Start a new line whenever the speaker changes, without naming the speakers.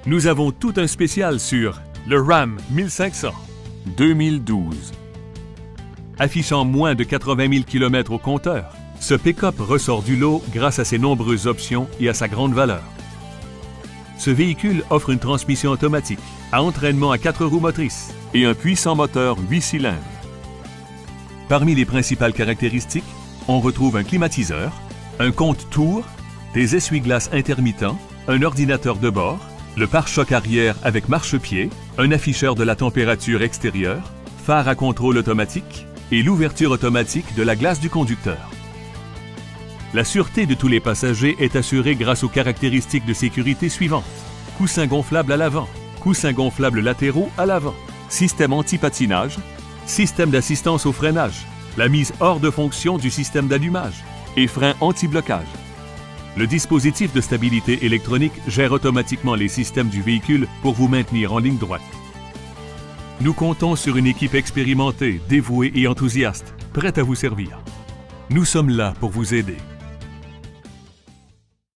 Nous avons tout un spécial sur le Ram 1500 2012. Affichant moins de 80 000 km au compteur, ce pick-up ressort du lot grâce à ses nombreuses options et à sa grande valeur. Ce véhicule offre une transmission automatique, à entraînement à 4 roues motrices et un puissant moteur 8 cylindres. Parmi les principales caractéristiques, on retrouve un climatiseur, un compte-tours, des essuie-glaces intermittents, un ordinateur de bord, le pare-choc arrière avec marchepied, un afficheur de la température extérieure, phare à contrôle automatique et l'ouverture automatique de la glace du conducteur. La sûreté de tous les passagers est assurée grâce aux caractéristiques de sécurité suivantes. Coussins gonflables à l'avant, coussins gonflables latéraux à l'avant, système anti-patinage, système d'assistance au freinage, la mise hors de fonction du système d'allumage et frein anti-blocage. Le dispositif de stabilité électronique gère automatiquement les systèmes du véhicule pour vous maintenir en ligne droite. Nous comptons sur une équipe expérimentée, dévouée et enthousiaste, prête à vous servir. Nous sommes là pour vous aider.